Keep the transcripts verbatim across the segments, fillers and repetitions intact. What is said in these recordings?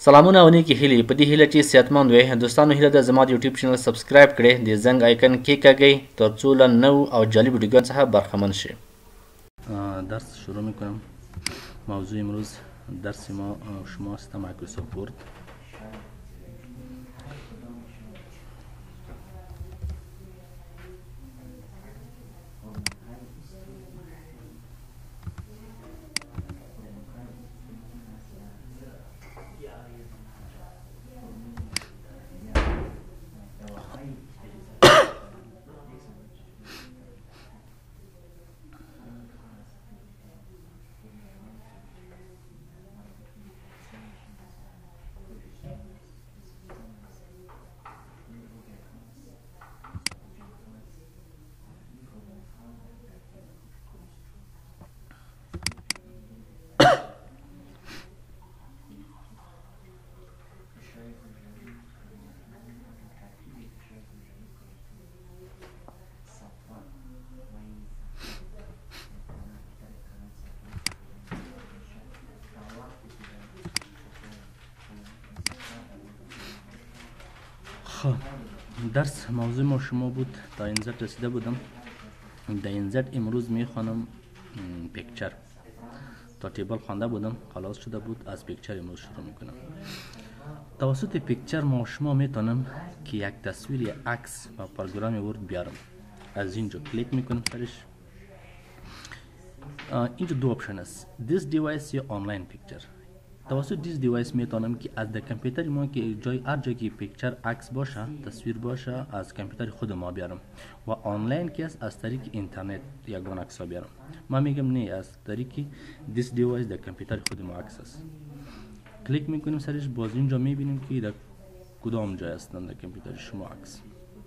سلامونه او نیکی هیلې په دې هیله چې صحتمند وئ. دوستانو هیله ده زما د یوټیوب چینل سبسکرایب کړئ، د زنګ آیکن کیکاږئ ترڅو له نوو او جالب ویډیوګانو څخه برخمن شئ. درس شروع میکنم. موضوع امروز درس ما شما است مایکروسافت ورد. خب درس موضوع ما شما بود تا اینزد رسیده بودم. در اینزد امروز میخوانم پیکچر. تا تیبل خوانده بودم خلاص شده بود، از پیکچر امروز شروع میکنم. توسط پیکچر ما شما میتونم که یک تصویر یا عکس و پروگرام ورد بیارم. از اینجا کلیک میکنم سرش. اینجا دو آپشن است، this device یا آنلاین پیکچر. توسط دیس دیوایس میتونم که از در کامپیوتر ما که جای هر جایی که پیکچر عکس باشه تصویر باشه از کامپیوتر خود ما بیارم و آنلاین که است از طریق اینترنت یگان عکس بیارم. ما میگم نه، از طریق دیس دیوایس در کامپیوتر خود ما عکس است. کلیک میکنیم سرش. باز اینجا میبینیم که در کدام جای هستن در کامپیوتر شما عکس.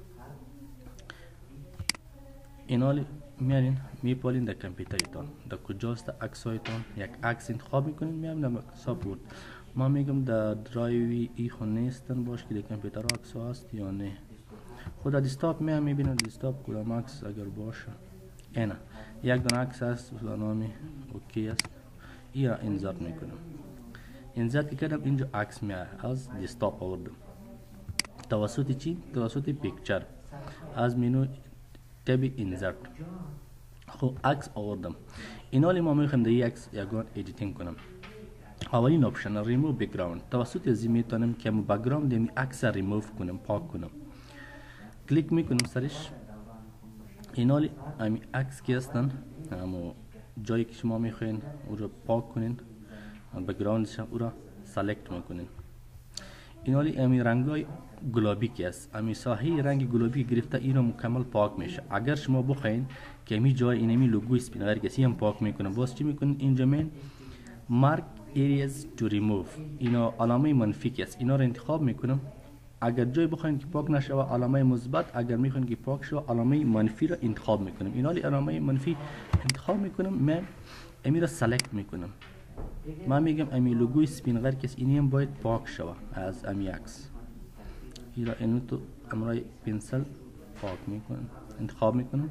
اینا میارین میپالین در کامپیوترتان در کجاست عکس هایتان. یک عکس انتخاب میکنین میام در مایکروسافت ورد. ما میگم در درایو ای خود نیستن باش که در کامپیوتر عکس ها هست یا نه. خود دسکتاپ میام میبینم دسکتاپ کدام عکس اگر باشه. اینا یک دونه عکس هست و نامی اوکی است. ای را انزرت میکنم. انزرت که کردم اینجا عکس میاد از دسکتاپ آوردم. توسط چی؟ توسط پیکچر. از منو تب انزرت. خب عکس آوردم. این حالی ما میخوایم در این عکس یگان ادیتینگ کنم. اولین اپشن ریموو بکگراند. توسط ازی میتونم که بکگراند این عکس ریموو کنم، پاک کنم. کلیک میکنم سرش. این حالی امی عکس که هستن اما جایی که شما میخواین او را پاک کنین بکگراندش او را سلکت میکنین. این حالی امی رنگای گلابی که است، امی ساحه رنگ گلابی گرفته این را مکمل پاک میشه. اگر شما بخواین که امی جای اینمی لوگو اسپینر کسی هم پاک میکنه، باز چی میکنین اینجا من مارک ایریاز تو ریموو، اینا علامه منفی که است، اینا را انتخاب میکنم. اگر جای بخواین که پاک نشه علامه مثبت، اگر میخواین که پاک شه علامه منفی را انتخاب میکنم. اینا علامه منفی انتخاب میکنم، من امی را سلکت میکنم. ما میگم امی لوگو اسپینر کسی اینی هم باید پاک شه از امی عکس. این را اینو تو امرای پنسل پاک میکنم، انتخاب میکنم.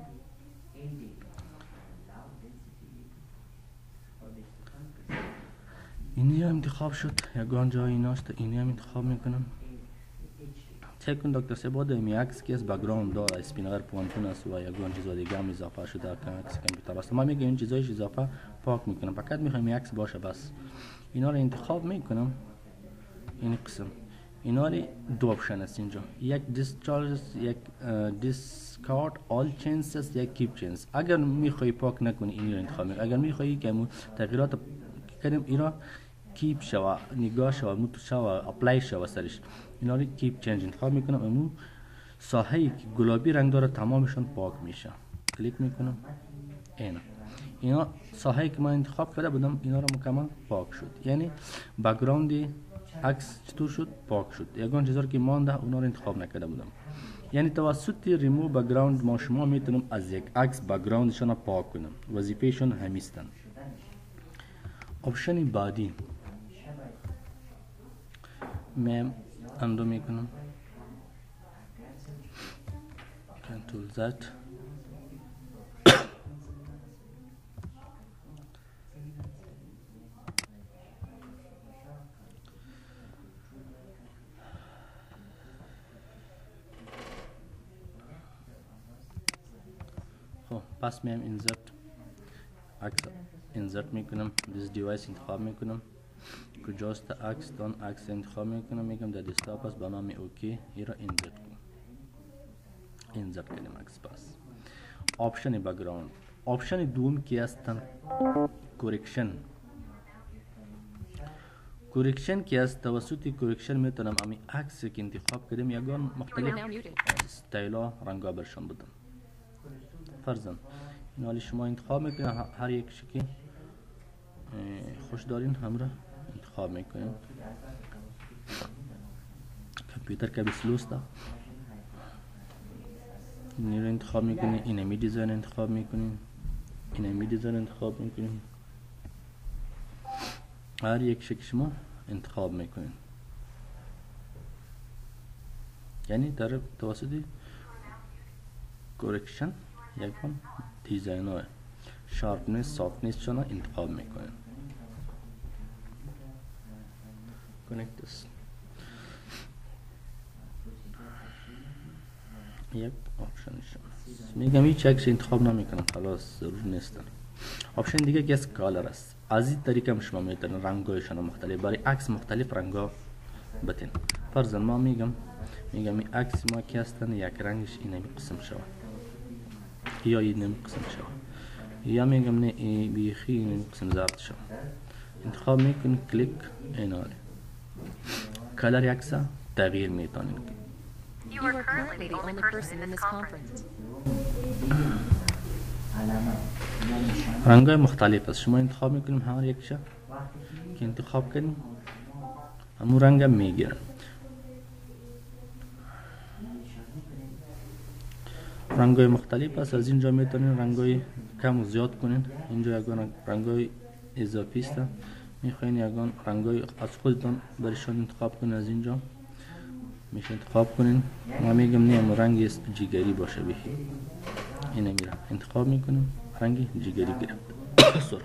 اینی هم انتخاب شد، یگان جای ایناست، اینی هم انتخاب میکنم. چک کن دکتر سباد امی عکس که از بکگراند داره، اسپینر پوانتون است و یگان چیزا دیگه هم اضافه شده در عکس کامپیوتر است. ما میگم این چیزایش اضافه پاک میکنم، فقط میخوایم عکس باشه بس. اینا رو انتخاب میکنم. این قسم اینا دو آپشن است اینجا، یک دیسچارج، یک دیسکارد آل چینجز، یک کیپ چینج. اگر میخوای پاک نکنی این رو انتخاب می. اگر میخوای که تغییرات کنیم اینا کیپ شوا، نگاه شوا، مت شوا، اپلای شوا سرش. اینا رو کیپ چینج انتخاب میکنم. امو ساحه‌ای که گلابی رنگ داره تمامشون پاک میشه. کلیک میکنم. اینا اینا ساحه‌ای که من انتخاب کرده بودم اینا رو مکمل پاک شد. یعنی بکگراند عکس چطور شد؟ پاک شد. یگان چیزا که مانده اونا رو انتخاب نکرده بودم. یعنی توسط ریموو بکگراند ما شما میتونم از یک عکس بکگراندشون پاک کنم. وظیفهشون همیستن. آپشن بعدی من اندو میکنم. کنترل زد. خب پس میام اینسرت عکس اینسرت میکنم، دیس دیوایس انتخاب میکنم، کجاست عکس دان عکس انتخاب میکنم، میگم در دسکتاپ است، با نام اوکی این را اینسرت کنم، اینسرت کنیم عکس. پس آپشن بک‌گراند، آپشن دوم کی هستن؟ کورکشن. کورکشن که از توسط کورکشن میتونم امی عکس که انتخاب کردم یگان مختلف استایلا رنگا برشان بدم. فرضاً این حالی شما انتخاب میکنین، هر یک شکل خوش دارین همراه انتخاب میکنین. کامپیوتر که بسلوسته این رو انتخاب میکنین، اینمی دیزاین انتخاب میکنین، اینمی دیزاین انتخاب میکنین، هر یک شکل شما انتخاب میکنین. یعنی در توسط کورکشن یکم دیزاین های شارپنس سافتنس شما انتخاب میکنین. کانکتس یک آپشن شما میگم هیچ عکس انتخاب نمیکنم، خلاص ضرور نیست. آپشن دیگه که از کالر است. از این طریقه شما میتونید رنگایشان مختلف برای عکس مختلف رنگا بتین. فرضاً ما میگم میگم این عکس ما که هستن یک رنگش اینمی قسم شود یا اینمی قسم شود، یا میگم نه این بیخی اینمی قسم زرد شود. انتخاب میکنید، کلیک ایناله کالر عکس تغییر میتونید. You are currently the only person in this conference. رنگای مختلف است، شما انتخاب میکنیم هر یک شا که انتخاب کنیم همون رنگ میگیرن. رنگای مختلف است، از اینجا میتونین رنگای کم و زیاد کنین. اینجا یگان رنگای اضافی است، میخواین یگان رنگای از خودتان برشان انتخاب کنین. از اینجا میشه انتخاب کنین. ما میگم نه رنگ جگری باشه بهی، اینه میرم انتخاب میکنیم رنگی جگری گرفت سرخ.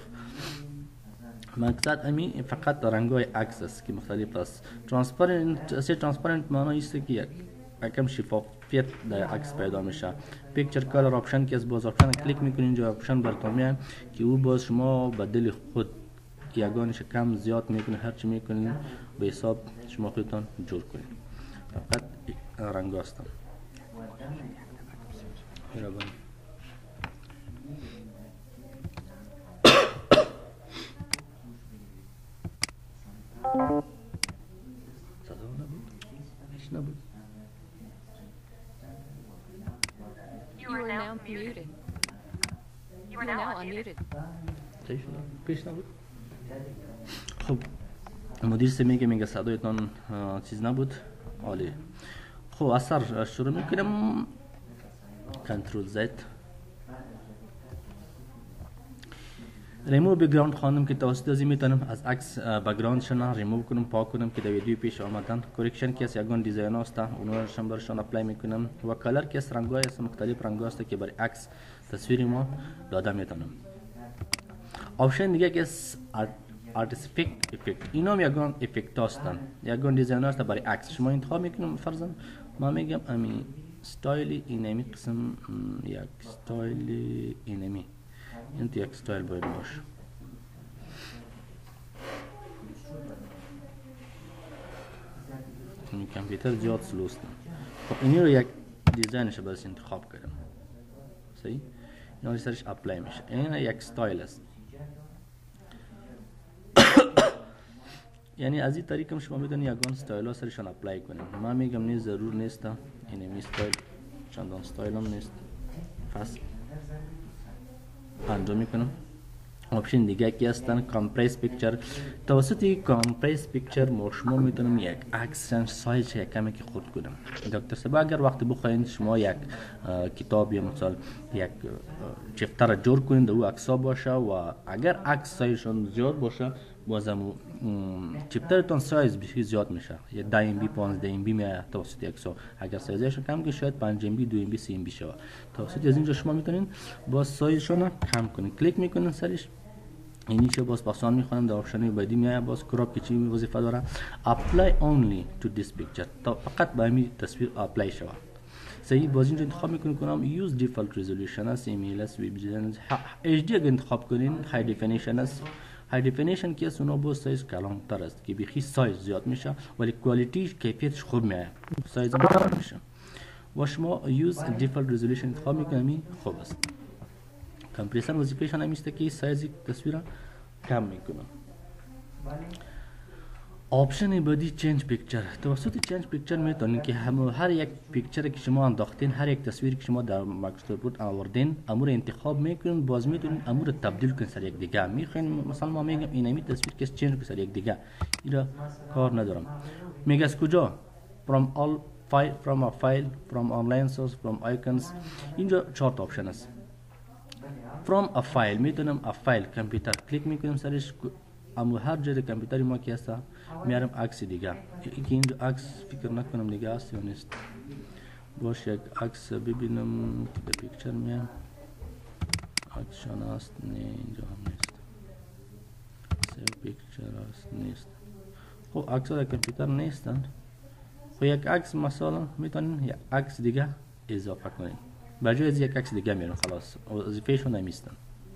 مقصد امی فقط رنگای عکس است که مختلف است. ترانسپرنت سه ترانسپرنت معنی است که یک کم شفافیت در عکس پیدا میشه. پیکچر کالر آپشن که از باز آپشن کلیک میکنین، اینجا آپشن براتون میاد که او باز شما بدل خود یگانش کم زیاد میکنین، هر چی میکنین به حساب شما خودتان جور کنین. فقط رنگ هستم You are now muted. You are now unmuted. خب مدیر سه میگه میگه صدایتان چیز نبود. عالی. خب اثر شروع میکنم. کنترل زد ریموو بک‌گراند خواندم که توسط ازی میتونم از عکس بک‌گراند شنا ریموو کنم، پاک کنم که در ویدیو پیش آمدن. کورکشن که از یگان دیزاین هست اونها رو برشان اپلای میکنم. و کالر که از رنگای است مختلف رنگ است که برای عکس تصویر ما داده میتونم. آپشن دیگه که از آرتیفکت افکت، اینا هم یگان افکت هستن، یگان دیزاین هست برای عکس شما انتخاب میکنم. فرضاً ما میگم امی ستایل اینمی قسم یک ستایل اینمی این یک ستایل باید باشه. این کامپیوتر زیاد سلوست. خب اینی رو یک دیزاینش برش انتخاب کردم. صحیح؟ اینا رو سرش اپلای میشه. این یک ستایل است. یعنی از این طریق شما میتونید یگان ستایل ها سرشان اپلای کنید. من میگم نیست ضرور نیست اینمی ستایل چندان ستایل هم نیست. پس انجام میکنم. آپشن دیگه که هستن کامپرس پیکچر. توسط کامپرس پیکچر ما شما میتونم یک عکس سایز یک کمی که خود کنم. دکتر سبا اگر وقتی بخواین شما یک کتاب یا مثلا یک چپتر جور کنین در او عکس باشه و اگر عکس سایزشون زیاد باشه بازم چپترتون سایز بسیار زیاد میشه. یه ده ام بی پانزده ام بی میاد توسط عکس‌ها. اگر سایزشون کم که شاید پنج ام بی دو ام بی سه ام بی شود. توسط از اینجا شما میتونین باز سایزشون کم کنین. کلیک میکنین سرش اینی چه باز پاسان میخوام در آپشن بعدی میاد باز کراپ که چی وظیفه داره اپلای اونلی تو دیس پیکچر تا فقط به همین تصویر اپلای شود. صحیح باز اینجا انتخاب میکنیم کنم یوز دیفالت رزولوشن است، ایمیل است، وب دیزاین، اچ دی اگه انتخاب کنین های دفینیشن است. های دفینیشن که است اونا با سایز کلانتر است که بیخی سایز زیاد میشه ولی کوالیتی کیفیتش خوب میاد، سایز هم کم میشه. و شما یوز دیفالت رزولوشن انتخاب میکنیم خوب است. کمپریسر وظیفه‌ش هم است که سایز تصویر کم میکنه. آپشن بعدی چنج پیکچر. توسط چنج پیکچر میتونین که هم هر یک پیکچر که شما انداختین، هر یک تصویر که شما در مایکروسافت آوردین، امور انتخاب میکنین، باز میتونین امور تبدیل کنین سر یک دیگه. میخواین مثلا ما میگم اینمی تصویر که چنج کنین سر یک دیگه، اینا کار ندارم. میگه از کجا؟ from all file from a file from online source from icons. اینجا چهار تا آپشن است. from a file میتونم a file کامپیوتر کلیک میکنیم سرش، اما هر جای کامپیوتر ما که هست میارم عکس دیگه. که اینجا عکس فکر نکنم دیگه است یا نیست. باش یک عکس ببینم که در پیکچر میام عکسشان است، نه اینجا هم نیست. سیو پیکچر است، نیست. خب عکس در کامپیوتر نیستن. خب یک عکس مثلا میتونین یک عکس دیگه اضافه کنین، بجای از یک عکس دیگه میارن خلاص وظیفه‌شون نمیستن.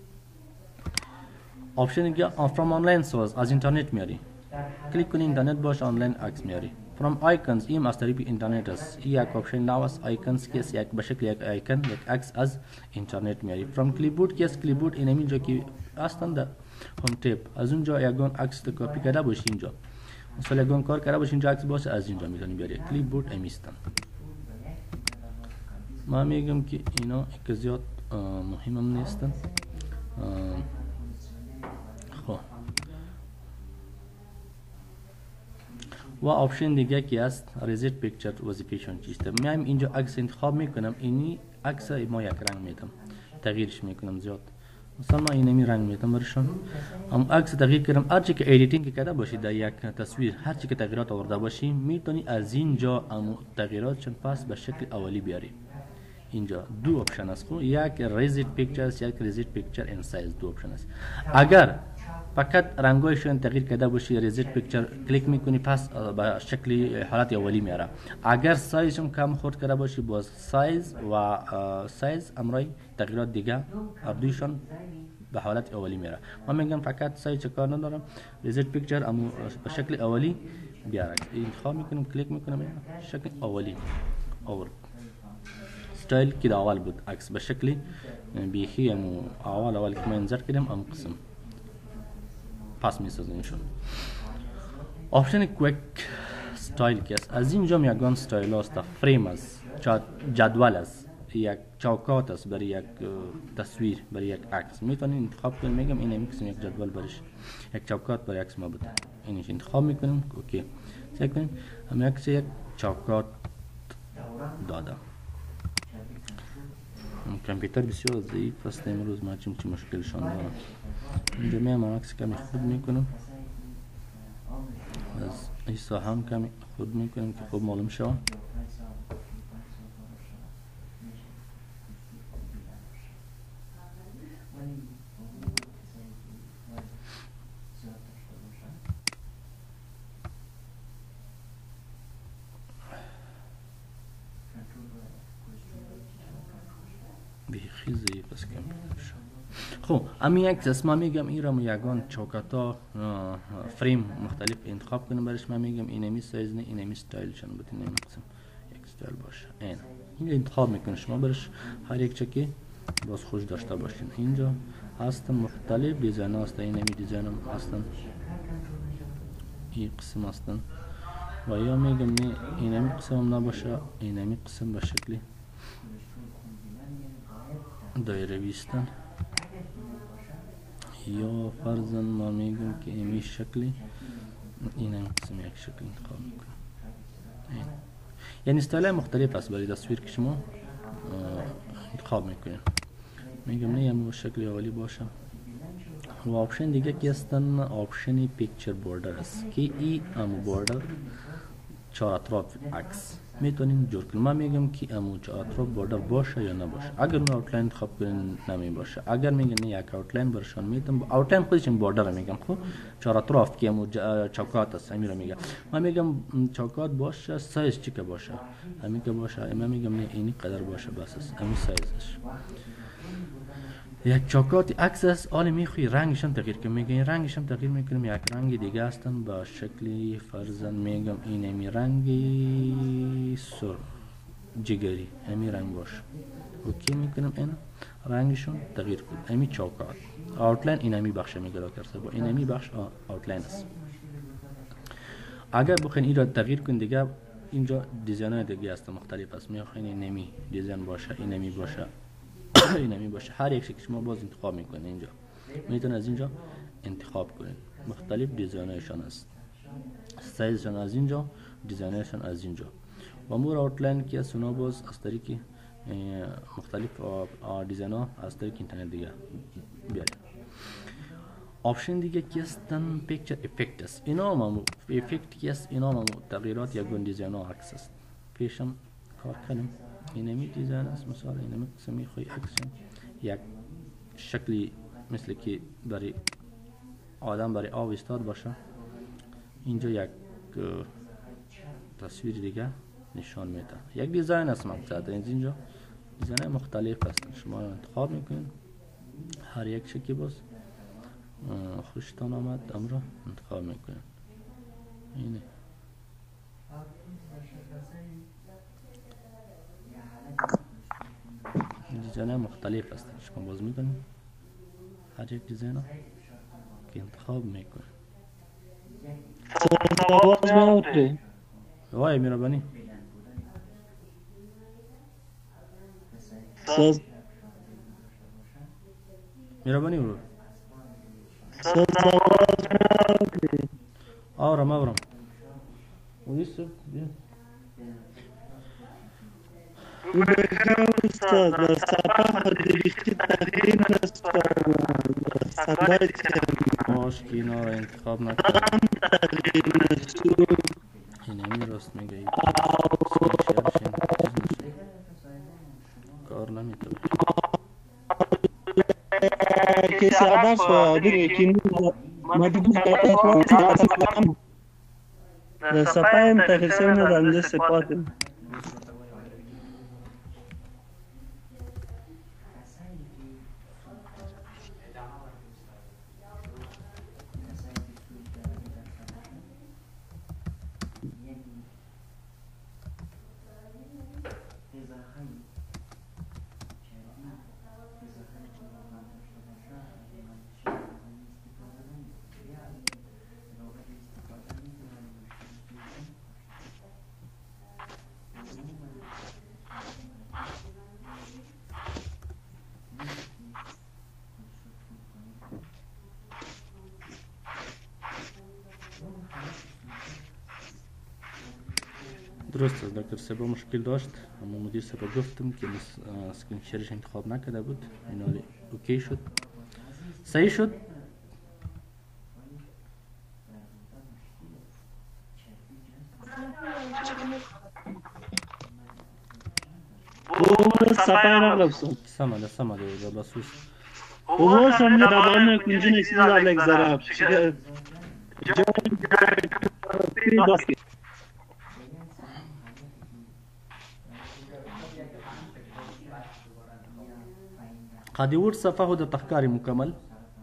آپشن دیگه from online source از اینترنت میاری، کلیک کنین اینترنت باش آنلاین عکس میاری. from icons این از طریق اینترنت است. این یک آپشن نو است icons که یک به شکل یک آیکن یک عکس از اینترنت میاری. from clipboard که است clipboard این اینجا که هستن در هوم تیب، از اونجا یگان عکس کپی کرده باشی اینجا، مثلا یگان کار کرده باشی اینجا عکس باشه از اینجا میتونی بیاری. clipboard امیستن. ما میگم که اینا که زیاد مهمم نیستن. خب و آپشن دیگه که است ریزیت پیکچر وظیفه‌شون چیست؟ میام اینجا عکس انتخاب میکنم، اینی عکس ما یک رنگ میدم، تغییرش میکنم زیاد. مثلا ما اینمی رنگ میدم برشون، هم عکس تغییر کردم. هر چی که ادیتینگ کرده باشی در یک تصویر، هر چی که تغییرات آورده باشی میتونی از اینجا ام تغییراتشون پس به شکل اولی بیاری. اینجا دو آپشن است، خب یک ریزیت پیکچر است، یک ریزیت پیکچر ان سایز، دو آپشن است. اگر فقط رنگایشون تغییر کرده باشی ریزیت پیکچر کلیک میکنی پس به شکل حالت اولی میاره. اگر سایزشون کم خورد کرده باشی باز سایز و سایز امرای تغییرات دیگه ابدویشون به حالت اولی میاره. من میگم فقط سایز کار ندارم، ریزیت پیکچر امو به شکل اولی بیاره. انتخاب میکنم کلیک میکنم شکل اولی اور ستایل که اول بود عکس به شکلی بیخی امو اول اول که من انزر کردم ام قسم پس میسازنشون. آپشن کویک ستایل که است، از اینجا میگن ستایل است، فریم است، جدول است، یک چوکات است برای یک تصویر، برای یک عکس میتونین انتخاب کنین. میگم این میکسم یک جدول برش، یک چوکات برای عکس ما بده، اینش انتخاب میکنیم. اوکی چک کنین هم یک یک چوکات دادم. کامپیوتر بسیار ضعیف است امروز، ما چیم چی مشکلشان دارم. اینجا میام عکس کمی خود میکنم، از ایسا هم کمی خود میکنم که خوب معلوم شود. بیخی ضعیف است کامپیوتر. خب امی یک اسما میگم این را یگان چوکاتا فریم مختلف انتخاب کنم برش. من میگم اینمی سایز نه اینمی استایل شون بده، اینمی قسم یک استایل باشه. این این انتخاب میکنه شما برش هر یک چکی باز خوش داشته باشین. اینجا هستن مختلف دیزاین هست، اینمی دیزاین هم هستن، این قسم هستن و یا میگم نه اینمی قسم هم نباشه، اینمی قسم به شکلی دایره بیستن، یا فرضاً ما میگم که امی شکلی این هم قسم یک شکل انتخاب میکنم. یعنی استایل مختلف است برای تصویر که شما انتخاب میکنیم. میگم نه یه شکل اولی باشه. و آپشن دیگه که هستن آپشن پیکچر بوردر است که ای ام بوردر چهار اطراف عکس میتونین جور کنین. من میگم که امو چهار اطراف بوردر باشه یا نباشه. اگر اون آوتلاین انتخاب کنین نمی باشه. اگر میگن یک آوتلاین برشان میتونم آوتلاین خودش این بوردر میگم. خب چهار اطراف که امو چوکات است همین رو میگم. من میگم چوکات باشه سایز چی که باشه همین که باشه. من میگم نه اینی قدر باشه بس است همین سایزش. یک چوکات عکس است حالا میخوای رنگش هم تغییر کنیم. میگم رنگش هم تغییر میکنیم یک رنگ دیگه هستن با شکلی فرضاً میگم این امی رنگی سرخ جگری امی رنگ باشه. اوکی میکنم این رنگشون تغییر کنیم. امی چوکات آوتلاین این امی بخش میگیره کرده با این امی بخش آوتلاین است. اگر بخواین این را تغییر کنید دیگه اینجا دیزاین های دیگه است مختلف است. میخواین این امی دیزاین باشه این امی باشه این امی باشه. هر یک شکل شما باز انتخاب میکنین. اینجا میتونین از اینجا انتخاب کنین. مختلف دیزاینشون است. سایزشون از اینجا دیزاینشون از اینجا. و مور آوتلاین که از اونا باز از طریق مختلف دیزاین ها از طریق اینترنت دیگه بیاریم. آپشن دیگه که هستن پیکچر افکت است. اینا هم افکت که است اینا هم تغییرات یا گون دیزاین ها عکس است. پیشم کار کنیم. اینمی دیزاین است مثلا اینمی قسمی خوی عکس یک شکلی مثل که برای آدم برای آب استاد باشه. اینجا یک تصویر دیگه نشان میده. یک دیزاین است مقصد اینجا دیزاین مختلف است. شما انتخاب میکنین هر یک شکلی باز خوشتان آمد امرو انتخاب میکنین. اینه دیزاین مختلف است. شما باز میکنین هر یک دیزاین که انتخاب میکنین. وای میربانی میربانی برو آورم آورم ویسو بیا استاد سپاه دریشتی تغییر نسپارم باش که اینا را انتخاب نکنم تغییر نسو اینمی راست میگه کار نمیتونه کسی عبر سوادر که مدیبوز کارتاز کنم سپاهم تغییر سوی ندارم ده سپاتم درست است. دکتر سبا مشکل داشت اما مدیر سبا گفتم که اسکرین شیرش انتخاب نکرده بود. این حالی اوکی شد صحیح شد. سمده سمده بسوس و هم نبانه کنجی نکسی زالک زراب قد ورد صفحه د تخکاری مکمل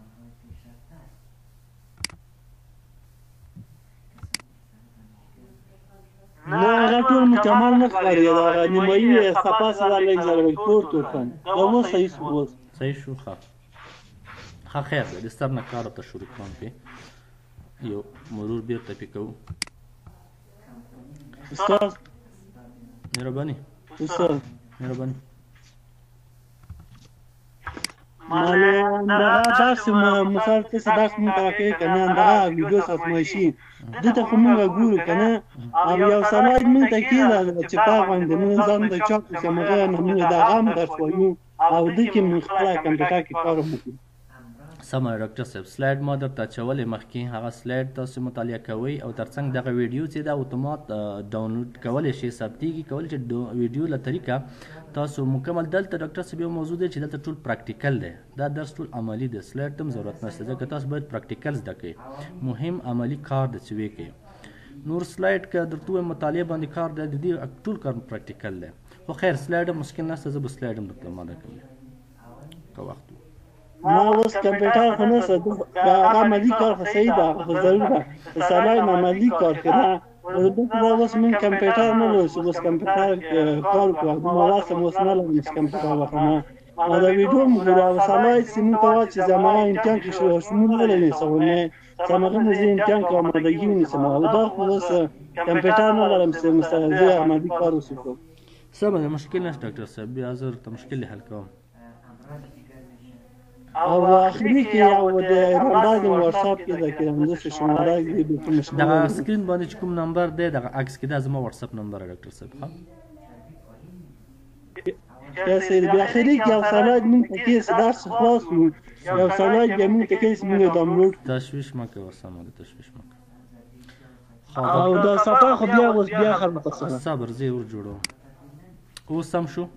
نه ټول مکمل نه ښکاري دا نیمایي صفحه سره لږ زره کور تور کړ دا و صحیح شو صحیح شو ښه ښه خیر دی د ستر نه کار ته شروع کوم پې یو مرور بیرته پې کوو. استاد مهرباني استاد مهرباني ماله دا درس مثال څه درس مونږ راکوي که نه همدغه ویډیوس ازمایشي دلته خو مونږ ګورو که نه او یو سلاید مونږ ته کېده چې تا غوندې مونږ ځان ته چاپ کړو هغه نه مونږ د هغه هم درس وایو او دې کې مونږ خپله کمپیوټر کې کار هم وکړو. سمه ډاکټر صاحب سلاید ما درته اچولې مخکې هغه سلاید تاسو مطالعه کوئ او ترڅنګ دغه ویډیو چې دا اتومات ډاونلوډ کولی شي ثبتېږي کولی شي ویډیو له طریقه تاسو مکمل دلته ډاکټر صاحب یو موضوع دی چې دلته ټول پراکټیکل دی دا درس ټول عملي دی سلاید ته هم ضرورت نشته ځکه تاسو باید پراکټیکل زده کړئ مهم عملي کار دی چې وکړئ نور سلاید که درته ووایم مطالعه باندې کار دی د دې ټول کار پراکټیکل دی خو خیر سلاید هم مشکل نشته زه به سلاید هم درته ماده کوم که وخت ما اوس کمپیوټر خو نه څه هغه عملي کار خو صحیح ده خو ضرور ده د سلاید عملي کار که نه دلته دا اوس موږ کمپیوټر نه لرو چې اوس کمپیوټر کار وکړو دومره وخت هم اوس نه لرم چې کمپیوټر وکړم او د ویډیو هم ګورو او سلاید چې موږ ته وایي چې زمغه امتحان کې شو شمول نه لنیسم نه زمغه نه زه امتحان کې آمادګي ونیسم او دا خو اوس کمپیوټر نه لرم چې مثلا عملي کار وکړم سمه ده مشکل نشته ډاکټر صاحب بیا زه ورته مشکل حل کوم او اخري کې او د رمضان واتساپ کې د کېدم د شماره دی به مشکل دغه سکرین باندې چې کوم نمبر دی دغه عکس کې دا زما واتساپ نمبر دی ډاکټر صاحب ها یا سید بیا اخري کې او سلاید مونږ ته کې درس خلاص نو یو سلاید به مونږ ته کې مونږ ډاونلوډ تشویش مکه وسمه ده تشویش مکه او دا صفه خو بیا اوس بیا خر متصل صبر زی ور جوړو اوس سم شو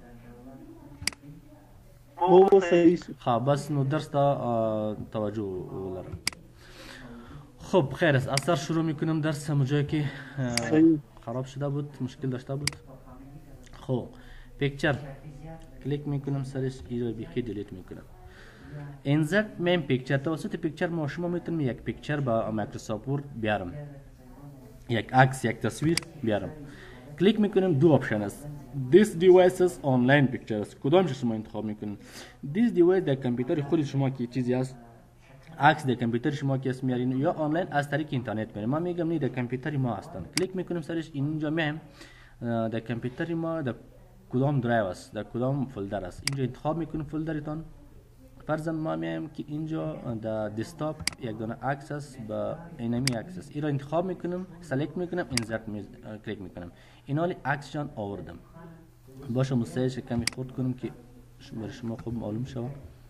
او صحیح ها بس نو درس ته توجه ولرم خب خیر است اثر شروع میکنم درس هم جایی که خراب شده بود مشکل داشته بود خب پیکچر کلیک میکنم سرش این رو بیخی دیلیت میکنم انزرت مین پیکچر توسط پیکچر ما شما میتونم یک پیکچر با مایکروسافت ورد بیارم یک عکس یک تصویر بیارم کلیک میکنیم دو آپشن است This devices online pictures کدام شما انتخاب میکنین This device در کامپیوتر خود شما که چیزی است عکس در کامپیوتر شما که اسم میارین یا آنلاین از طریق اینترنت میارین من میگم نه در کامپیوتر ما هستن کلیک میکنیم سرش اینجا میایم در کامپیوتر ما در کدام درایو است در کدام فولدر است اینجا انتخاب میکنیم فولدرتان فرضاً ما میایم که اینجا در دسکتاپ یک دونه عکس است با اینمی عکس است این را انتخاب میکنم سلیکت میکنم اینسرت می... کلیک میکنم این حالی عکس جان آوردم باشه مستعدش کمی خورد کنم که برای شما خوب معلوم شود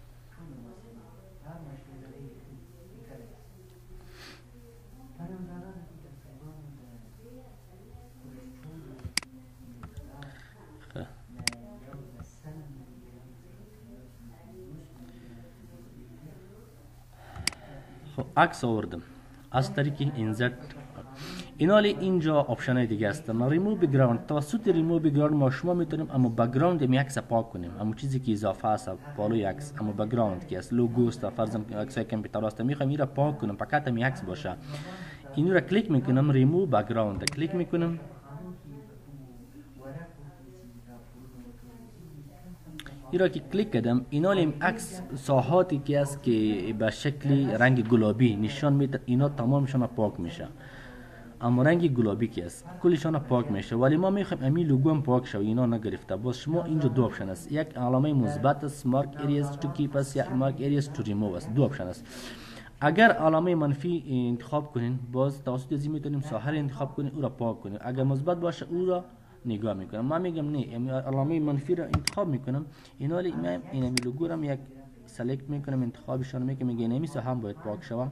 خب عکس آوردم از طریق اینزرت اینالی اینجا آپشن های دیگه هستن ریموو بک‌گراند توسط ریموو بک‌گراند ما شما میتونیم اما بک‌گراند می عکس پاک کنیم اما چیزی که اضافه است بالای عکس اما بک‌گراند که است لوگو است فرضاً عکس کامپیوتر است میخوام این را پاک کنم فقط می عکس باشه این را کلیک میکنم ریموو بک‌گراند کلیک میکنم این را که کلیک کردم اینال عکس ساحاتی که است که به شکل رنگ گلابی نشان میده اینا تمامشون پاک میشه اما رنگ گلابی که است کلشان پاک میشه ولی ما میخوایم امی لوگو هم پاک شه اینا نگرفته باز شما اینجا دو آپشن است یک علامه مثبت است مارک اریاز تو کیپ است یک مارک اریاز تو ریموو است دو آپشن است اگر علامه منفی انتخاب کنین باز توسط ازی میتونیم ساحه انتخاب کنین او را پاک کنین اگر مثبت باشه او را نگاه میکنم من میگم نه علامه منفی را انتخاب میکنم این حالی من اینمی لوگو را یک سلیکت میکنم انتخابشان میکنم میگه اینمی ساحه هم باید پاک شوه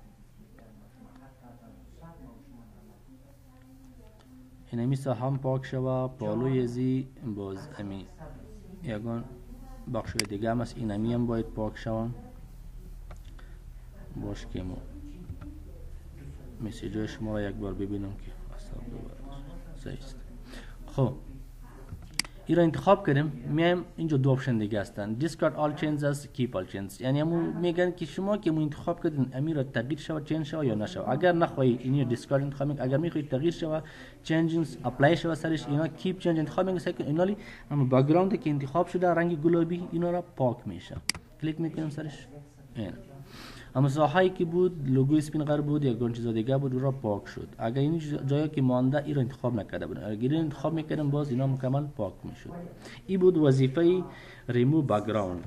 اینمی ساحه هم پاک شوه پالوی ازی باز امی یگان بخش دیگه هم است اینمی هم باید پاک شوه باش که ما مسیج شما را یک بار ببینم که اصلا صحیح است خب این را انتخاب کردیم میایم اینجا دو آپشن دیگه هستن discard all changes keep all changes یعنی همون میگن که شما که مو انتخاب کردین امیر را تغییر شود چنج شود یا نشود اگر نخواهی اینی discard انتخاب میکنید اگر میخواهید تغییر شود changes اپلای شود سرش اینا keep change انتخاب میکنید اینالی اما بک‌گراند که انتخاب شده رنگ گلابی اینا را پاک میشه کلیک میکنیم سرش این اما ساحه‌ای که بود لوگو اسپینگر بود یا چیز دیگه بود او را پاک شد اگر این جایی که مانده این را انتخاب نکرده بودن اگر این انتخاب میکردم باز اینا مکمل پاک میشد این بود وظیفه ریموو بک‌گراند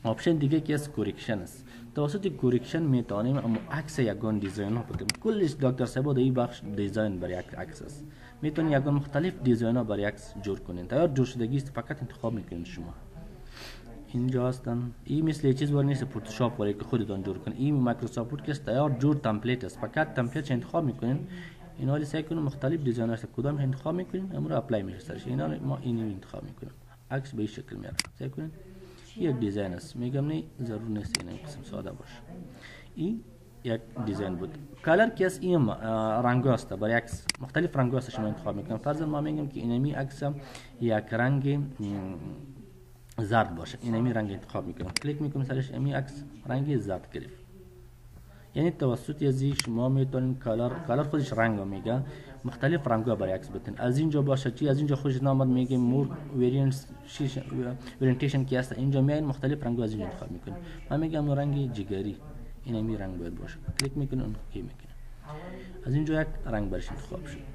آپشن دیگه که از کورکشن است. توسط کورکشن میتونیم اما عکس یگان دیزاین ها بکنیم. کلش دکتر صاحب در این بخش دیزاین برای عکس است. میتونید یگان مختلف دیزاین ها برای عکس جور کنین. تیار جور شدگی است، فقط انتخاب میکنید شما. اینجا هستن. این مثل چیز ور نیست فتوشاپ ولی که خودتون جور کنین. این مایکروسافت ورد که تیار جور تمپلیت است. فقط تمپلیت انتخاب میکنین. اینا ولی سعی کنیم مختلف دیزاین هست. کدام انتخاب میکنین امر اپلای میشه. اینا ما اینو انتخاب میکنیم. عکس به این شکل میاد. سعی کنین. یک دیزاین است. میگم نه ضرور نیست این قسم ساده باشه. این یک دیزاین بود. کلر که از این رنگ است برای عکس مختلف رنگ است شما انتخاب میکنم. فرضاً ما میگم که اینمی عکس یک رنگ زرد باشه. اینمی رنگ انتخاب میکنم. کلیک میکنم سرش امی عکس رنگ زرد گرفت. یعنی توسط ازی شما میتونین کلر کلر خودش رنگ میگه مختلف رنگا برای عکس بتین. از اینجا باشه چی از اینجا خودش نامد میگه مور وریانتس اورینتیشن کی است. اینجا میاین مختلف رنگا از اینجا انتخاب میکنین. من میگم رنگ جگری اینمی رنگ باید باشه. کلیک میکنین اوکی میکنین. از اینجا یک رنگ برش انتخاب شد.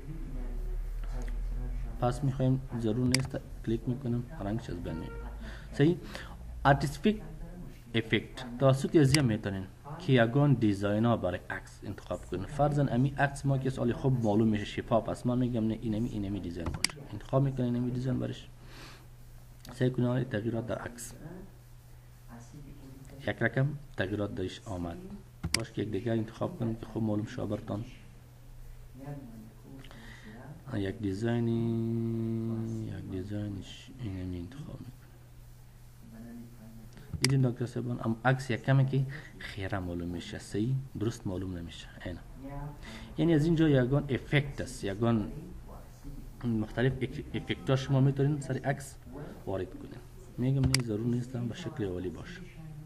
پس میخوایم ضرور نیست کلیک میکنم رنگش از بین میاد. صحیح. آرتستیک افکت توسط ازی میتونین که یگان دیزاین ها برای عکس انتخاب کنین. فرضاً امی عکس ما که سوالی خوب معلوم میشه شفاف است. ما میگم نه اینمی اینمی دیزاین باشه. انتخاب میکنین اینمی دیزاین برش. سعی کنین تغییرات در عکس. یک رقم تغییرات درش آمد. باش که یک دیگه انتخاب کنین که خوب معلوم شه براتون. یک دیزاینی یک دیزاینش اینمی انتخاب میکنین. دیدین دکتر صاحبان ام عکس یک کمی که خیره معلوم میشه. صحیح درست معلوم نمیشه. اینا یعنی از اینجا یگان افکت است. یگان مختلف افکت ها شما میتونین سر عکس وارد کنین. میگم نه ضرور نیست به شکل اولی باشه.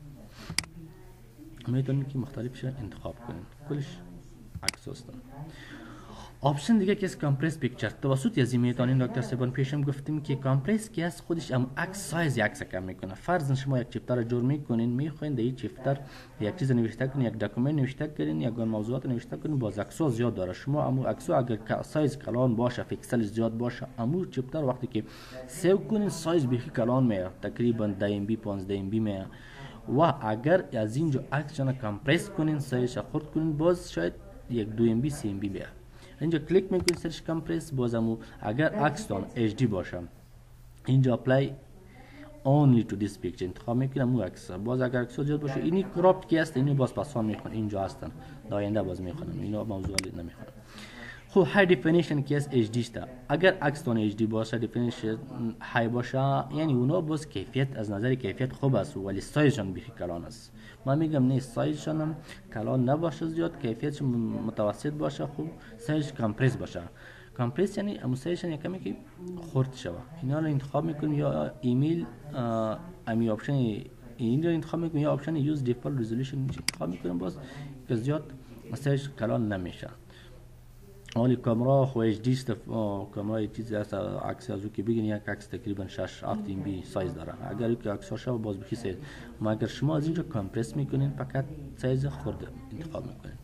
میتونین که مختلف شه انتخاب کنین. کلش عکس هستن. آپشن دیگه که است کامپرس پیکچر. توسط ازی میتونین دکتر صاحبان پیشم گفتیم که کامپرس که است خودش هم عکس سایز عکس کم میکنه. فرضاً شما یک چپتر رو جور میکنین میخواین در این چپتر یک چیز نوشته کنین یک دکومنت نوشته کنین یک موضوعات نوشته کنین باز عکس‌ها زیاد داره. شما امو عکس‌ها اگر سایز کلان باشه پیکسل زیاد باشه امو چپتر وقتی که سیو کنین سایز بیخی کلان میاد تقریبا ده ام بی پانزده ام بی میاد. و اگر از اینجا عکس جنا کامپرس کنین سایزش خرد کنین باز شاید یک دو ام بی سه ام بی میاد. اینجا کلیک میکنید سرش کمپرس بازمو اگر عکس تون اچ دی باشه اینجا اپلای اونلی تو دیس پیکچر انتخاب میکنم مو عکس. باز اگر عکس زیاد باشه اینی کراپ کی است اینو باز پاسان میخونم. اینجا هستن داینده باز میخونم. اینو موضوع نمیخونم. خب های دیفینیشن کی است اچ دی است. اگر عکس تون اچ دی باشه دیفینیشن های باشه یعنی اونو باز کیفیت از نظر کیفیت خوب است ولی سایزشون بیخی کلان است. ما میگم نه سایزشون هم کلان نباشه زیاد کیفیتش متوسط باشه خوب سایز کامپرس باشه. کامپرس یعنی اموسیشن یکمی که خرد شوه. اینا رو انتخاب میکنیم یا ایمیل امی آپشن این رو انتخاب میکنیم یا آپشن یوز دیفالت رزولوشن انتخاب میکنیم باز که زیاد سایز کلان نمیشه. ولی کامرا خو اچ دی است. کامرای چیزی است عکس از که بگین یک عکس تقریبا شش هفت ام بی سایز داره. اگر یک عکس باشه باز بخی سایز. ما اگر شما از اینجا کامپرس میکنین فقط سایز خرد انتخاب میکنین.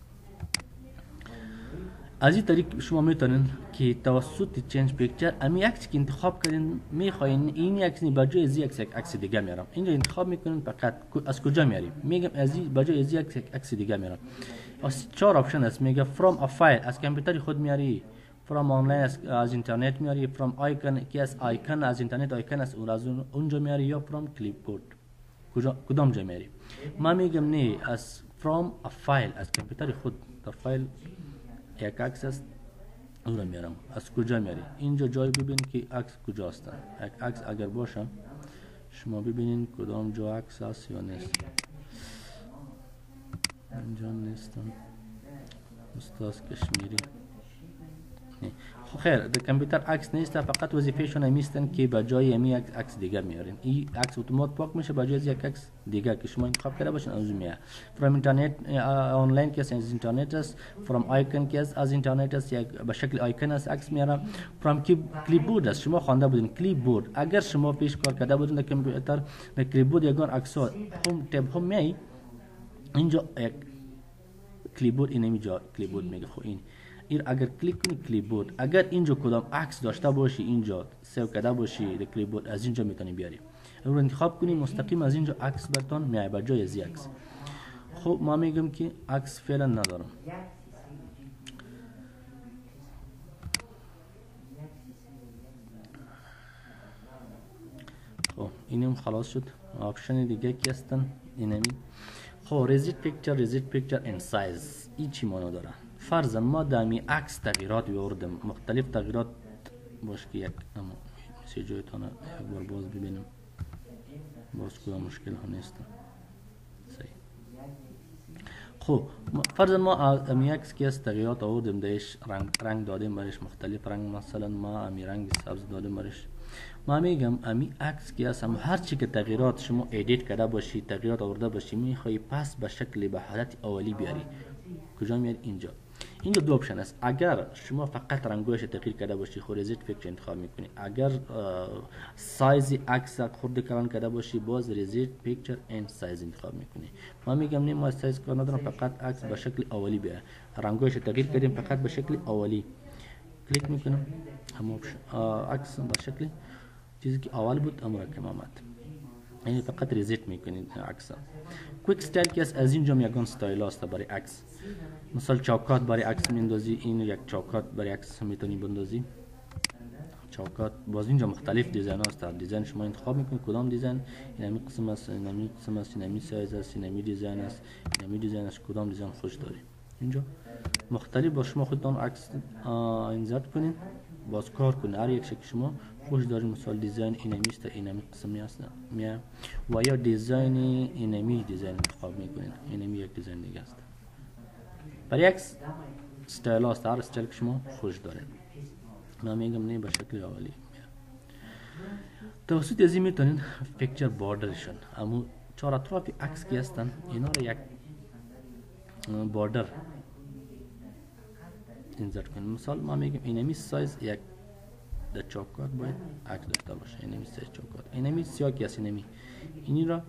از این طریق شما میتونین که توسط چنج پیکچر امی عکس که انتخاب کردین میخواین این عکس نی بجای از یک عکس دیگه میارم. اینجا انتخاب میکنین فقط از کجا میاریم. میگم از این بجای از یک عکس دیگه میارم. از چهار آپشن است. میگه فرام ا فایل از کامپیوتر خود میاری. فرام آنلاین از, از اینترنت میاری. فرام آیکون که از آیکون از اینترنت آیکون است اون از اونجا میاری یا فرام کلیپ بورد کجا کدام جا میاری. ما میگم نه از فرام ا فایل از کامپیوتر خود در فایل یک عکس است اون رو میارم. از کجا میاری. اینجا جای ببین که عکس کجا هستن. یک عکس اگر باشه شما ببینین کدام جا عکس است یا نیست. اینجا نیستم استاد کشمیری خب خیر در کامپیوتر عکس نیست فقط وظیفهشون همیستن که به جای همی عکس دیگر میارین. این عکس اتومات پاک میشه به جای از یک عکس دیگر که شما انتخاب کرده باشین از میاد. فرام اینترنت آنلاین که از اینترنت است. فرام آیکون که از اینترنت است یک به شکل آیکون است عکس میارم. فرام کلیپ بورد است. شما خوانده بودین کلیپ بورد اگر شما پیش کار کرده بودین در کامپیوتر در کلیپ بورد یگان عکس ها هم تب هم می اینجا یک کلیپ بورد این اینجا کلیپ بورد میگه. خب این این اگر کلیک کنی کلیپ بورد اگر اینجا کدام عکس داشته باشی اینجا سیو کرده باشی در کلیپ بورد از اینجا میتونی بیاری. رو انتخاب کنیم مستقیم از اینجا عکس براتون میاد به جای از عکس. خب ما میگم که عکس فعلا ندارم. خب اینم خلاص شد. آپشن دیگه کی هستن اینمی. خب ریزیت پیکچر ریزیت پیکچر ان سایز این چی معنی داره؟ فرضاً ما دامی عکس تغییرات بیاوردم مختلف تغییرات باش که یک مسیجایتان یک بار باز ببینم باز کدام مشکل ها نیست. صحیح. خب فرضاً ما امی عکس که از تغییرات آوردیم دایش رنگ رنگ دادیم برش مختلف رنگ مثلا ما امی رنگ سبز دادیم برش. ما میگم امی عکس که هست هر چی که تغییرات شما ادیت کرده باشی تغییرات آورده باشی میخوای پس به شکل به حالت اولی بیاری. کجا میاد؟ اینجا. اینجا دو آپشن است. اگر شما فقط رنگوش تغییر کرده باشی خود ریزیت پیکچر انتخاب میکنی. اگر سایز عکس خورده کلان کرده باشی باز ریزیت پیکچر اند سایز انتخاب میکنی. ما میگم نه ما سایز کار ندارم فقط عکس به شکل اولی بیاره. رنگوش تغییر کردیم فقط به شکل اولی. کلیک میکنم هم آپشن عکس به شکل چیزی که اول بود امر کم آمد. یعنی فقط ریزیت میکنید عکس. کویک استایل که از اینجا میگن استایل است برای عکس. مثلا چوکات برای عکس میندازی این یک چوکات برای عکس میتونی بندازی. چوکات باز اینجا مختلف دیزاین هست. دیزاین شما انتخاب میکنید کدام دیزاین اینمی قسم است اینمی قسم است اینمی سایز است اینمی دیزاین است اینمی دیزاین است کدام دیزاین خوش داری. اینجا مختلف با شما خودتون عکس اینزرت کنین باز کار کنین هر یک شکل شما خوش دارین. مثلا دیزاین اینمی است اینمی قسمی است میاد و یا دیزاین اینمی دیزاین انتخاب میکنین اینمی یک دیزاین دیگه است. برای عکس استایل است هر استایل که شما خوش دارین. من میگم نه به شکل اولی. توسط ازی میتونین پیکچر بوردرشون اما چهار اطراف عکس کی هستن اینا رو یک بوردر اینزرت کنیم. مثال ما میگم اینمی سایز یک در چوکات باید عکس داشته باشه. اینمی سایز چوکات اینمی سیاه کی است اینمی اینی را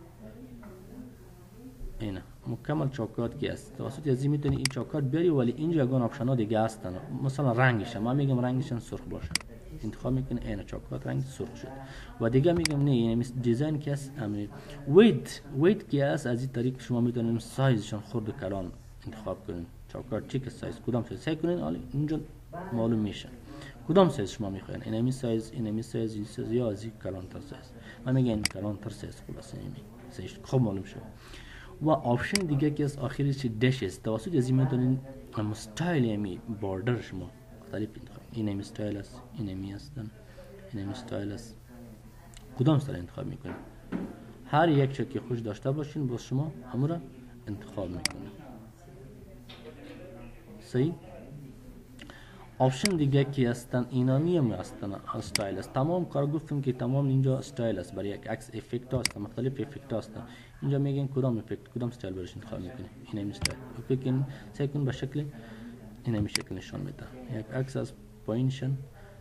اینا مکمل چوکات کی است. توسط ازی میتونی این چوکات بیاری ولی اینجا یگان آپشن ها دیگه هستن. مثلا رنگش ما میگم رنگش سرخ باشه انتخاب میکنه اینا چوکات رنگ سرخ شد و دیگه میگم نه یعنی دیزاین کی است امیر ویت ویت کی است. از این طریق شما میتونید سایزشون خرد کلان انتخاب کنین. چوکات چی که سایز کدام سایز سعی کنین حالا اینجا معلوم میشه کدام سایز شما میخواین. اینمی سایز اینمی سایز این سایز یا از این کلان تر سایز. من میگم این کلان تر سایز خلاص اینمی سایز خوب معلوم شد. و آپشن دیگه که از آخرش دش است. توسط از این میتونین استایل یمی بوردر شما مختلف انتخاب. اینمی استایل است اینمی هستن اینمی استایل است کدام استایل انتخاب میکنین. هر یک چیزی که خوش داشته باشین باز شما همون را انتخاب میکنین. صحیح. آپشن دیگه که هستن اینامی هم هستن استایل است. تمام کار گفتم که تمام اینجا استایل است. برای یک عکس افکت هست مختلف افکت هست. اینجا میگن کدام افکت کدام استایل برش انتخاب میکنی. اینمی استایل بکن سعی کن به شکل اینمی شکل نشان میده. یک عکس از پایینشن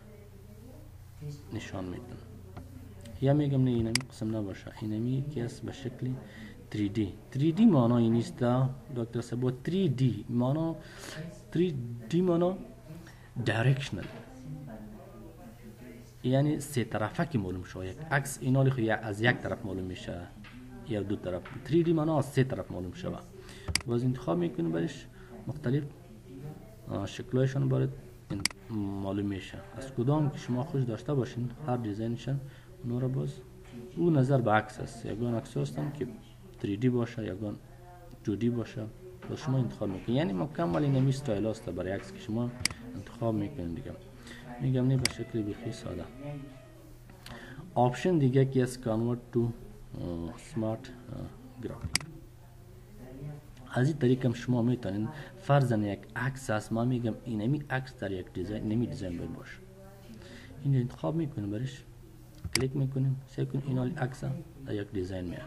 نشان میدن. یا میگم نه اینمی قسم نباشه اینمی که است به شکل تری دی. تری دی معنی نیست دکتر صاحب. تری دی معنی تری دی معنی دایرکشنال یعنی سه طرفه که معلوم شد. یک عکس اینالی خو از یک طرف معلوم میشه یا دو طرف. تری دی معنی از سه طرف معلوم شود. باز انتخاب میکنیم برش مختلف شکلایشان برات معلوم میشه. از کدام که شما خوش داشته باشین هر دیزاینشون اون را باز او نظر به عکس است. یگان عکس هستن که تری دی باشه یگان دو دی باشه باز شما انتخاب میکنید. یعنی مکمل اینمی استایل است برای عکس که شما انتخاب میکنید دیگه. میگم نه به شکل بخی ساده. آپشن دیگه که است کانورت تو سمارت گرافیک. از این طریق هم شما میتونید فرضاً یک عکس است ما میگم اینمی عکس در یک دیزاین اینمی دیزاین باید باشه. اینجا انتخاب میکنیم برش کلیک میکنیم سعی کنیم اینال عکس در یک دیزاین میاد.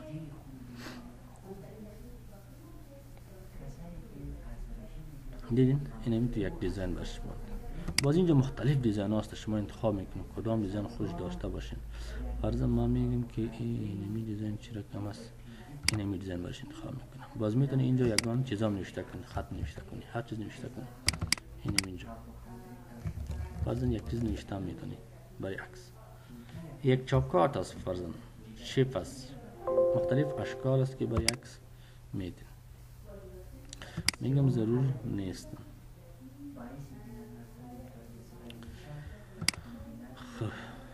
دیدین اینمی تو یک دیزاین باشه. باز اینجا مختلف دیزاین هست شما انتخاب میکنید کدام دیزاین خوش داشته باشین. فرضاً ما میگیم که اینمی دیزاین چی رقم است اینمی دیزاین برش انتخاب میکنم. باز میتونی اینجا یگان چیزا نوشته کنی خط نوشته کنی هر چیز نوشته کنی. اینم اینجا فرضاً یک چیز نوشته میتونی برای عکس. یک چوکات است فرضاً شیپ است، مختلف اشکال است که برای عکس میدین. میگم ضرور نیست. خب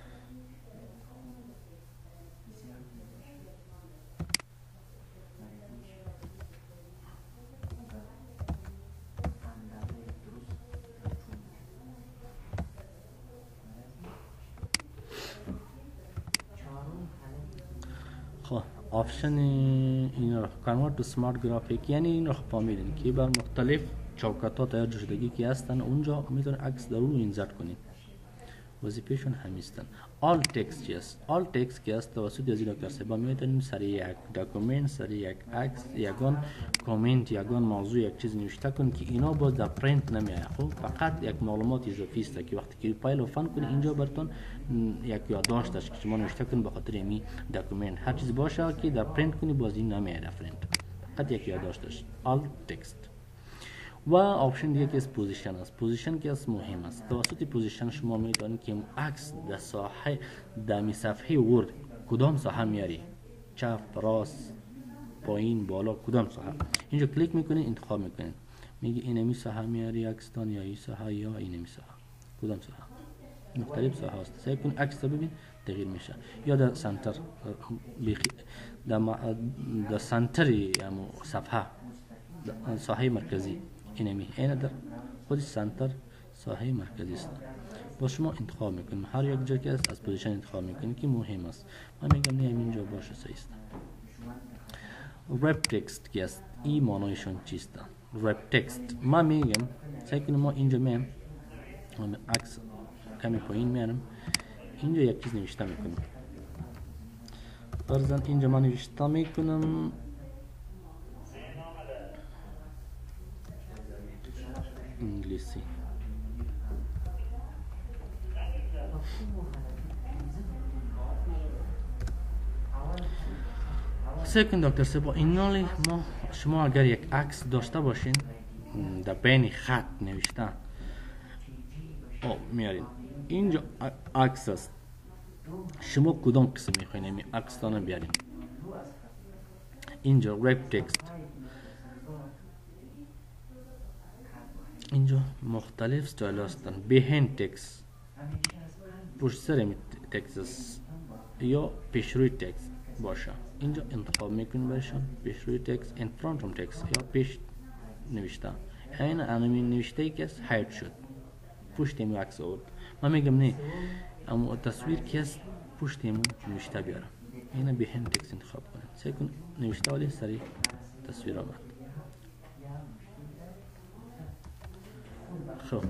خب آپشن این را کنورت تو سمارت گرافیک، یعنی این را فهمیدین که بر مختلف چوکات‌ها تیار شدگی که هستن اونجا میتونه عکس ضرور اینسرت کنید. وظیفهشون همیستن. آل تکست چی است؟ آل تکست که است توسط از دکتر صاحب میتونیم سر یک داکومنت، سر یک عکس، یگان کامنت، یگان موضوع یک چیز نوشته کن که اینا باز در پرینت نمیاد. خب فقط یک معلومات اضافی است که وقتی که فایل اوپن کنی اینجا براتون یک یادداشت است که شما نوشته کن به خاطر می داکومنت. هر چیز باشه که در پرینت کنی باز این نمیاد در پرینت. فقط یک یادداشت است. آل تکست. و آپشن دیگه که از پوزیشن است. پوزیشن که از مهم است. توسط پوزیشن شما میتونید که عکس در ساحه در می صفحه ورد کدام ساحه میاری، چپ، راست، پایین، بالا، کدام ساحه. اینجا کلیک میکنید انتخاب میکنید، میگه اینمی ساحه میاری عکستان یا این ساحه یا اینمی ساحه، کدام ساحه. مختلف ساحه است. سعی کن عکس ببین تغییر میشه. یا در سنتر در در سنتر صفحه ساحه مرکزی اینمی این در خود سنتر ساحه مرکزی است. با شما انتخاب میکنیم هر یک جا که است از پوزیشن انتخاب میکنیم که مهم است. من میگم نه اینجا باشه صحیح است. رپ تکست که است این معنایشون چیست؟ رپ تکست ما میگم سعی کنیم ما اینجا میم عکس کمی پایین میارم، اینجا یک چیز نوشته میکنم. فرضاً اینجا من نوشته میکنم انگلیسی. سکند دکتر سبا اینالی ما شما اگر یک عکس داشته باشین در بین خط نوشته او میارین اینجا عکس است، شما کدام قسم میخواین این عکس تانه بیارین. اینجا رپ تکست، اینجا مختلف استایل هستن. بهین تکست، پشت سر تکست است یا پیشروی تکست باشه. اینجا انتخاب میکنیم برشان پیشروی تکست، in front of تکست یا پیش نوشته. این انمی نوشته ای که است هاید شد پشت ایمو عکس آورد. من میگم نه اما تصویر که است پشت ایمو نوشته بیارم. این بهین تکست انتخاب کنیم. سعی کن نوشته ولی سری تصویر آمد. خب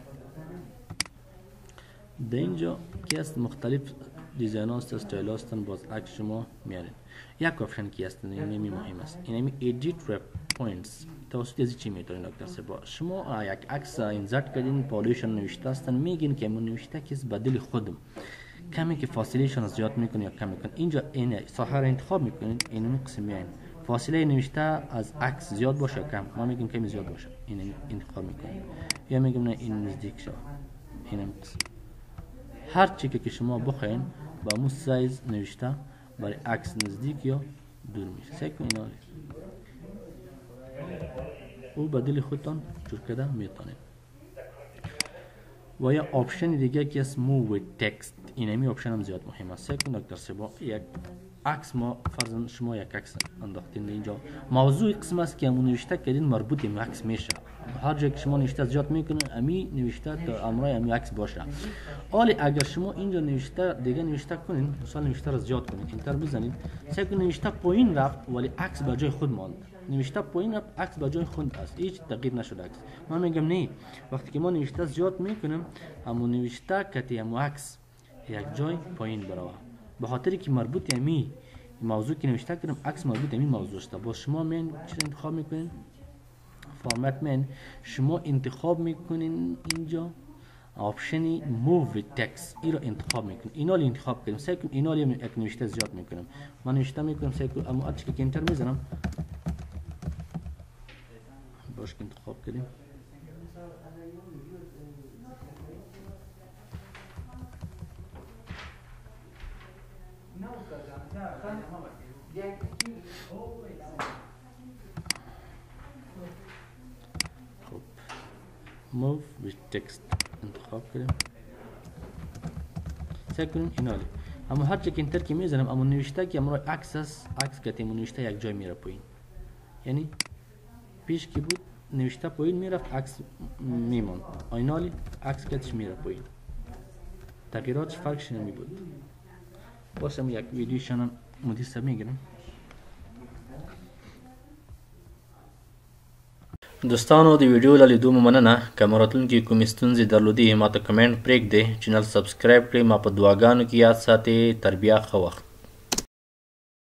در اینجا که است مختلف دیزاین هاست، استایل هستن، باز عکس شما میارین. یک آپشن که است اینمی مهم است، اینمی edit rep points. توسط از چی میتونین دکتر سبا شما یک عکس اینسرت کردین پالیشن نوشته هستن میگین که من نوشته که بدل خودم کمی که فاصله شون زیاد میکنه یا کم میکنه. اینجا این ساحه را انتخاب میکنین، اینمی قسم میاین فاصله نوشته از عکس زیاد باشه کم. ما میگیم کمی زیاد باشه این انتخاب میکنین یا میگم نه این نزدیک شو. اینم قسم هر چی که شما بخواین با مو سایز نوشته برای عکس نزدیک یا دور میشه. سعی کنین اینا او بدل خودتان جور کردن میتونید. و یا آپشن دیگه که است move with text، اینمی آپشن هم زیاد مهم است. سعی کنید دکتر سبا یک عکس ما فرضاً شما یک عکس انداختین اینجا موضوع قسم است که همون نوشته کردین مربوط به عکس میشه. هر جایی که شما نوشته زیاد میکنه امی نوشته تا امرای امی عکس باشه. ولی اگر شما اینجا نوشته دیگه نوشته کنین، مثلا نوشته را زیاد کنین انتر بزنید، سعی کنید نوشته پایین رفت ولی عکس به جای خود ماند. نوشته پایین رفت عکس به جای خود است، هیچ تغییر نشد عکس. من میگم نه وقتی که ما نوشته زیاد میکنیم همون نوشته کتی همون عکس یک جای پایین بروه، به خاطری که مربوط امی موضوع که نوشته کردم عکس مربوط امی موضوع است. با شما من چی انتخاب میکنین؟ فرمت من شما انتخاب میکنین اینجا آپشنی move with text ای را انتخاب میکنین. اینا رو انتخاب کنیم. سعی کنم اینا رو یک نوشته زیاد میکنم. من نوشته میکنم سعی کنم اما اچ که انتر میزنم باش که انتخاب کردیم. موو ویت تکست انتخاب کنیم. سعی کنیم اینالی اما هر چه که اینتر که میزنم اما نوشته که امروز عکس است، عکس که تیم نوشته یک جای میره پایین، یعنی پیش که بود نوشته پایین میرفت عکس میموند، اینالی عکس کتش میره پایین، تغییراتش فرقش نمی بود. باشم یک ویدیوشان مدیسته میگیرم. دوستانو د ویډیو له لیدو مو مننه. که مو راتلونکي کومې ستونزې درلودې ما ته کمنټ پرېږدئ. چینل سبسکرایب کړئ. ما په دعاګانو کې یاد ساتئ. تر بیا ښه وخت.